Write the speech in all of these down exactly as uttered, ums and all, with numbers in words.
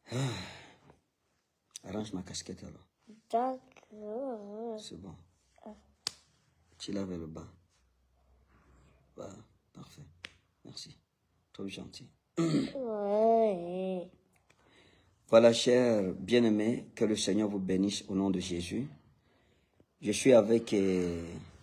Ah. Arrange ma casquette alors. D'accord. C'est bon. Tu laves le bas. Bah, parfait. Merci. Trop gentil. Ouais. Voilà, chers bien-aimés, que le Seigneur vous bénisse au nom de Jésus. Je suis avec euh,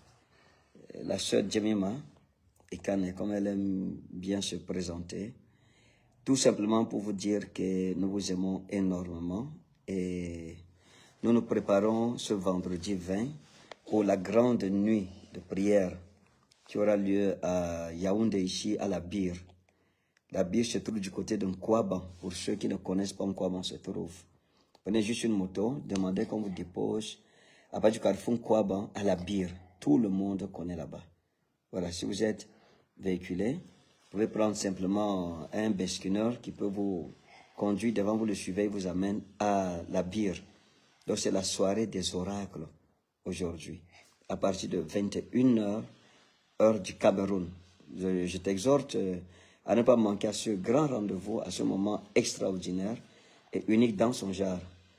la sœur Jemima Ekane, comme elle aime bien se présenter. Tout simplement pour vous dire que nous vous aimons énormément et nous nous préparons ce vendredi vingt pour la grande nuit de prière qui aura lieu à Yaoundé, ici à la Bire. La Bire se trouve du côté de Nkwaban. Pour ceux qui ne connaissent pas Nkwaban se trouve. Prenez juste une moto, demandez qu'on vous dépose à bas du carrefour Nkwaban à la Bire. Tout le monde connaît là-bas. Voilà, si vous êtes véhiculé, vous pouvez prendre simplement un beskineur qui peut vous conduire devant vous, le suivez, vous amène à la Bire. Donc c'est la soirée des oracles aujourd'hui, à partir de vingt et une heures, heure du Cameroun. Je, je t'exhorte à ne pas manquer à ce grand rendez-vous, à ce moment extraordinaire et unique dans son genre.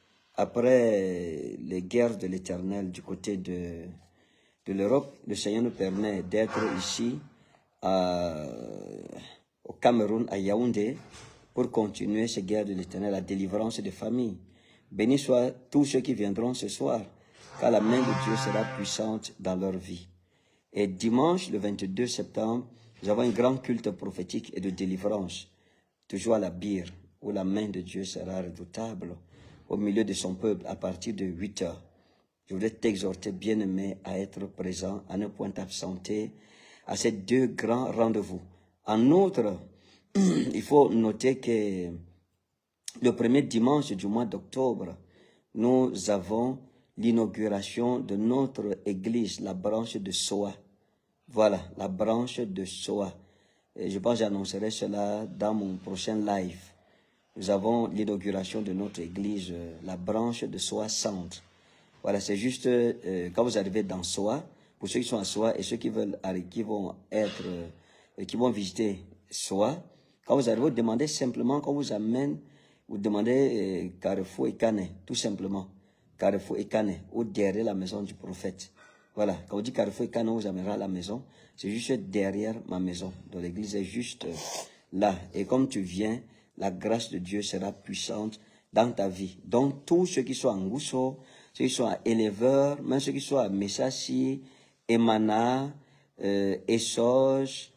Après les guerres de l'Éternel du côté de, de l'Europe, le Seigneur nous permet d'être ici à, au Cameroun, à Yaoundé, pour continuer ces guerres de l'Éternel, la délivrance des familles. Bénis soient tous ceux qui viendront ce soir, car la main de Dieu sera puissante dans leur vie. Et dimanche, le vingt-deux septembre, nous avons un grand culte prophétique et de délivrance, toujours à la Bire, où la main de Dieu sera redoutable au milieu de son peuple à partir de huit heures. Je voudrais t'exhorter, bien-aimé, à être présent, à ne point t'absenter à ces deux grands rendez-vous. En outre, il faut noter que le premier dimanche du mois d'octobre, nous avons l'inauguration de notre église, la branche de Soa. Voilà, la branche de Soa. Et je pense que j'annoncerai cela dans mon prochain live. Nous avons l'inauguration de notre église, la branche de Soa Centre. Voilà, c'est juste euh, quand vous arrivez dans Soa, pour ceux qui sont à Soa et ceux qui veulent, qui vont être, euh, qui vont visiter Soa, quand vous arrivez, vous demandez simplement qu'on vous amène, vous demandez euh, Carrefour Ekane, tout simplement. Carrefour Ekane, ou derrière la maison du prophète. Voilà, quand on dit Carrefour Ekane, on vous amènera à la maison. C'est juste derrière ma maison. Donc l'église est juste là. Et comme tu viens, la grâce de Dieu sera puissante dans ta vie. Donc tous ceux qui sont en Ngousso, ceux qui sont à Éleveur, même ceux qui sont à Messassi, Emana, euh, Essos,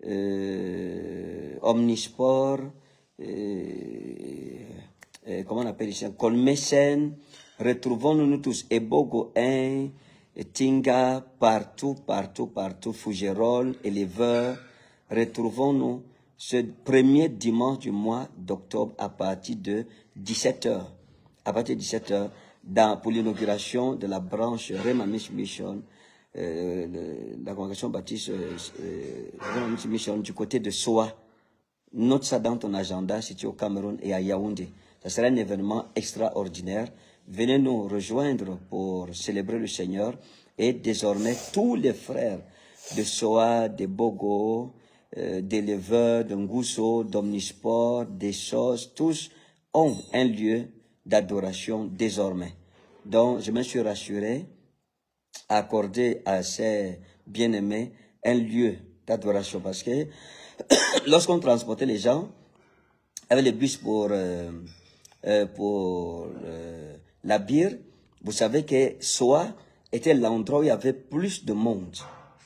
euh, Omnisport, euh, euh, comment on appelle ici, Colmesen, retrouvons-nous nous tous, Ebogo un, Tinga, partout, partout, partout, Fougerolles, Éleveur, retrouvons-nous ce premier dimanche du mois d'octobre à partir de dix-sept heures. À partir de dix-sept heures, dans, pour l'inauguration de la branche Remamis Mission, euh, le, la congrégation baptiste euh, Remamis Mission du côté de Soa. Note ça dans ton agenda si tu es au Cameroun et à Yaoundé. Ça sera un événement extraordinaire. Venez nous rejoindre pour célébrer le Seigneur. Et désormais, tous les frères de Soa, de Bogo, euh, d'Éleveur, de Ngousso, d'Omnisport, des choses, tous ont un lieu d'adoration désormais. Donc, je me suis rassuré à accorder à ces bien-aimés un lieu d'adoration parce que lorsqu'on transportait les gens avec les bus pour, euh, euh, pour euh, la Bire, vous savez que Soa était l'endroit où il y avait plus de monde.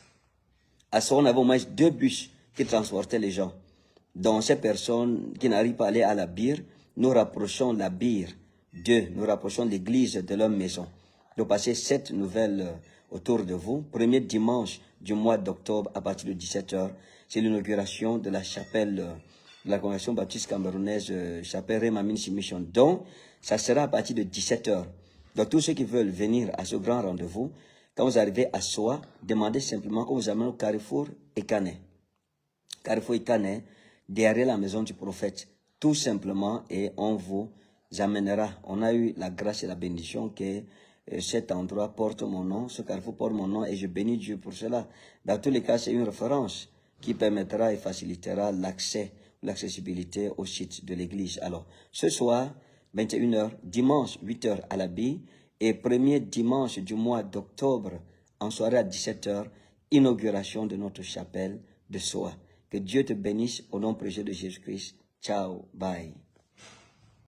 À Soa, on avait au moins deux bus qui transportaient les gens. Donc, ces personnes qui n'arrivent pas à aller à la Bire, nous rapprochons la Bire d'eux, nous rapprochons l'église de leur maison. Donc, passez cette nouvelle euh, autour de vous. Premier dimanche du mois d'octobre à partir de dix-sept heures, c'est l'inauguration de la chapelle euh, de la congrégation baptiste camerounaise, euh, chapelle Remamis Mission. Donc, ça sera à partir de dix-sept heures. Donc, tous ceux qui veulent venir à ce grand rendez-vous, quand vous arrivez à Soa, demandez simplement qu'on vous amène au Carrefour Ekane. Carrefour Ekane, derrière la maison du prophète, tout simplement, et on vous amènera. On a eu la grâce et la bénédiction que euh, cet endroit porte mon nom, ce carrefour porte mon nom, et je bénis Dieu pour cela. Dans tous les cas, c'est une référence qui permettra et facilitera l'accès, l'accessibilité au site de l'église. Alors, ce soir, vingt et une heures, dimanche, huit heures à l'abbaye, et premier dimanche du mois d'octobre, en soirée à dix-sept heures, inauguration de notre chapelle de Soa. Que Dieu te bénisse au nom précieux de Jésus-Christ. Ciao, bye.